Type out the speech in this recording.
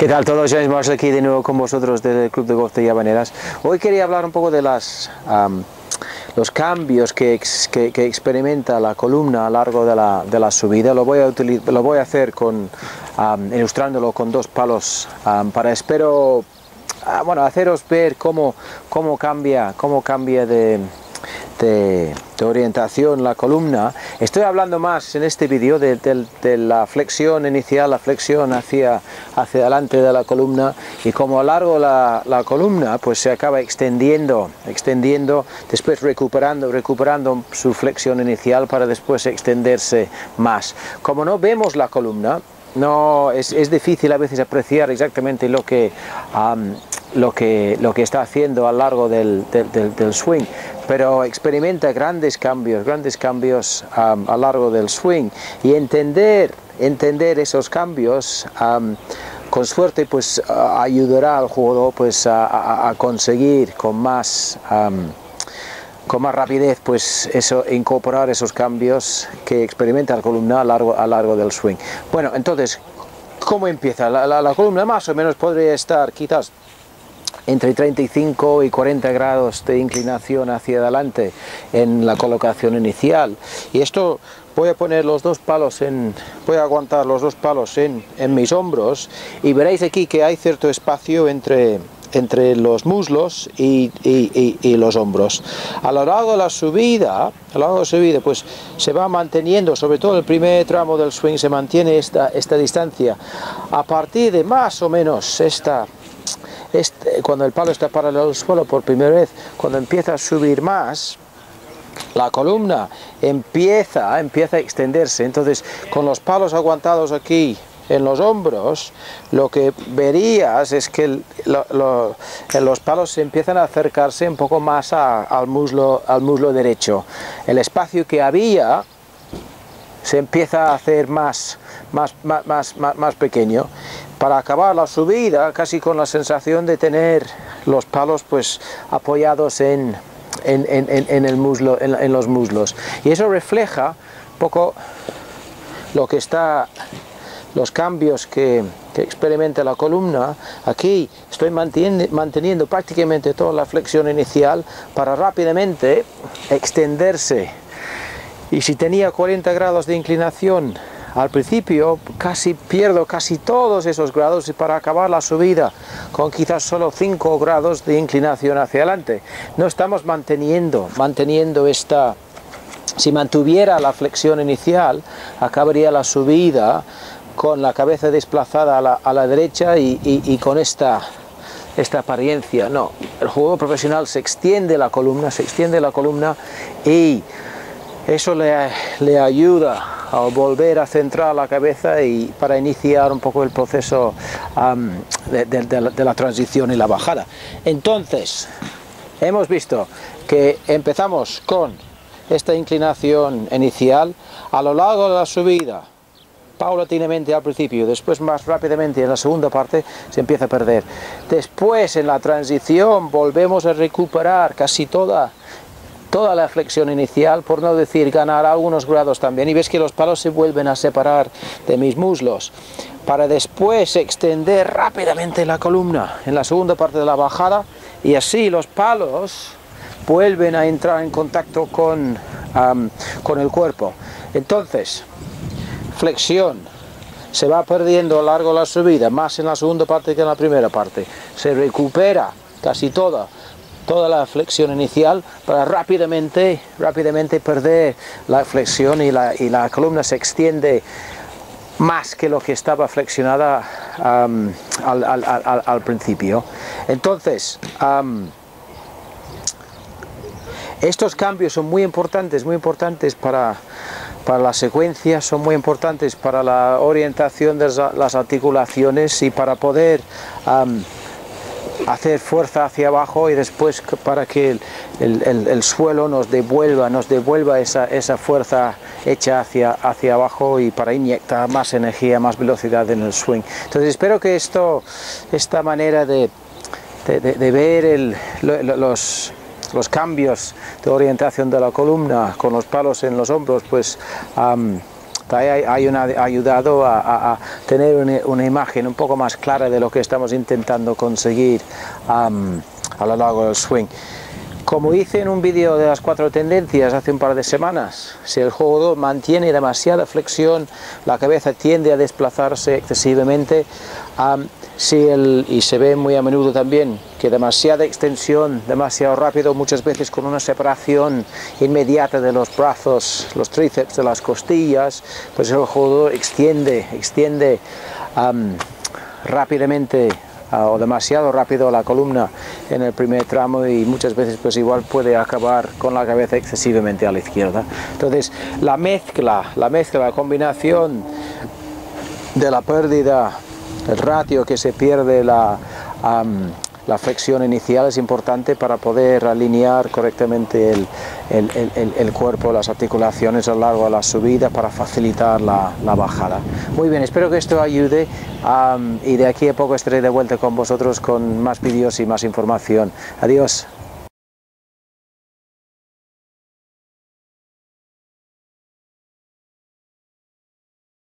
¿Qué tal todos? James Marsh aquí de nuevo con vosotros del Club de Golf de Llavaneras. Hoy quería hablar un poco de los cambios que experimenta la columna a lo largo de la subida. Lo voy a hacer ilustrándolo con dos palos para espero haceros ver cómo cambia de orientación la columna. Estoy hablando más en este vídeo de la flexión inicial, la flexión hacia adelante de la columna, y como a lo largo la columna pues se acaba extendiendo, después recuperando su flexión inicial para después extenderse más. Como no vemos la columna, es difícil a veces apreciar exactamente lo que está haciendo a lo largo del swing, pero experimenta grandes cambios a lo largo del swing, y entender esos cambios con suerte pues ayudará al jugador pues a conseguir con más rapidez pues incorporar esos cambios que experimenta la columna a lo largo del swing. Bueno, entonces, ¿cómo empieza? La columna más o menos podría estar quizás entre 35 y 40 grados de inclinación hacia adelante en la colocación inicial, y esto voy a poner voy a aguantar los dos palos en mis hombros, y veréis aquí que hay cierto espacio entre los muslos y los hombros. A lo largo de la subida pues se va manteniendo, sobre todo el primer tramo del swing se mantiene esta distancia. A partir de más o menos cuando el palo está paralelo al suelo por primera vez, cuando empieza a subir más, la columna empieza a extenderse. Entonces, con los palos aguantados aquí en los hombros, lo que verías es que los palos se empiezan a acercarse un poco más al muslo derecho. El espacio que había se empieza a hacer más pequeño, para acabar la subida casi con la sensación de tener los palos pues apoyados en los muslos, y eso refleja un poco los cambios que experimenta la columna. Aquí estoy manteniendo prácticamente toda la flexión inicial para rápidamente extenderse, y si tenía 40 grados de inclinación al principio, pierdo casi todos esos grados, y para acabar la subida con quizás solo 5 grados de inclinación hacia adelante. No estamos manteniendo esta. Si mantuviera la flexión inicial, acabaría la subida con la cabeza desplazada a la derecha y con esta apariencia. No, el jugador profesional se extiende la columna, y eso le ayuda a volver a centrar la cabeza y para iniciar un poco el proceso de la transición y la bajada. Entonces, hemos visto que empezamos con esta inclinación inicial. A lo largo de la subida, paulatinamente al principio, después más rápidamente en la segunda parte, se empieza a perder. Después, en la transición, volvemos a recuperar casi toda la flexión inicial, por no decir ganar algunos grados también, y ves que los palos se vuelven a separar de mis muslos, para después extender rápidamente la columna en la segunda parte de la bajada, y así los palos vuelven a entrar en contacto con el cuerpo. Entonces, flexión se va perdiendo a lo largo de la subida, más en la segunda parte que en la primera parte. Se recupera casi toda la flexión inicial para rápidamente perder la flexión, y la columna se extiende más que lo que estaba flexionada al principio. Entonces, estos cambios son muy importantes para la secuencia, son muy importantes para la orientación de las articulaciones, y para poder hacer fuerza hacia abajo, y después para que el suelo nos devuelva esa fuerza hecha hacia abajo, y para inyectar más energía, más velocidad en el swing. Entonces espero que esta manera de ver los cambios de orientación de la columna con los palos en los hombros pues ayudado a tener una imagen un poco más clara de lo que estamos intentando conseguir a lo largo del swing. Como hice en un vídeo de las 4 tendencias hace un par de semanas, si el jugador mantiene demasiada flexión, la cabeza tiende a desplazarse excesivamente, y se ve muy a menudo también que demasiada extensión, demasiado rápido, muchas veces con una separación inmediata de los brazos, los tríceps de las costillas, pues el jugador extiende rápidamente o demasiado rápido la columna en el primer tramo, y muchas veces pues igual puede acabar con la cabeza excesivamente a la izquierda. Entonces la combinación de la pérdida, el ratio que se pierde la flexión inicial es importante para poder alinear correctamente el cuerpo, las articulaciones a lo largo de la subida para facilitar la bajada. Muy bien, espero que esto ayude, y de aquí a poco estaré de vuelta con vosotros con más vídeos y más información. Adiós.